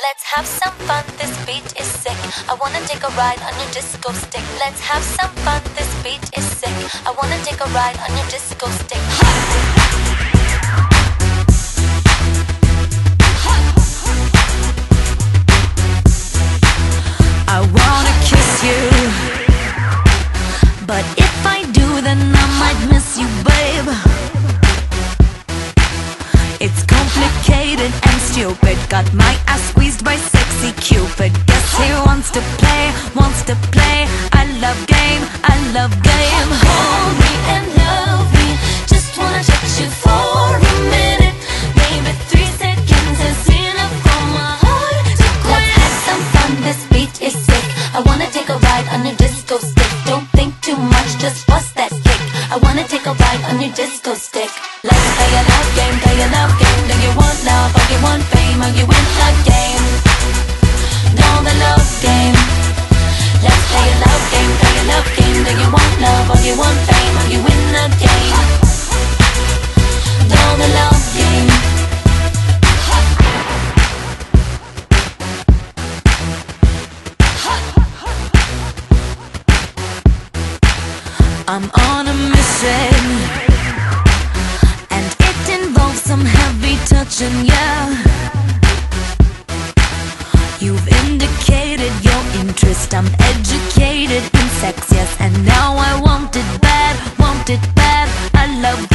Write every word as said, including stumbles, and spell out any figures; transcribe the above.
Let's have some fun, this beat is sick. I wanna take a ride on your disco stick. Let's have some fun, this beat is sick. I wanna take a ride on your disco stick. I wanna kiss you, but if I do, then I might miss you, babe. It's complicated and stupid. Got my ass squeezed by sexy Cupid. Guess he wants to play, wants to play. I love game, I love game. Hold me and love me. Just wanna touch you for a minute. Maybe three seconds is enough for my heart to quit. Let's have some fun, this beat is sick. I wanna take a ride on your disco stick. Don't think too much, just bust that kick. I wanna take a ride on your disco stick. Let's play a love game, play a love game. Do you want love or you want fame? Or you win the game? No, the love game. Let's play a love game, play a love game. Do you want love or you want fame? Or you win the game? No, the love game. I'm on a mission, and it involves some heavy touching, yeah. You've indicated your interest. I'm educated in sex, yes, and now I want it bad, want it bad. I love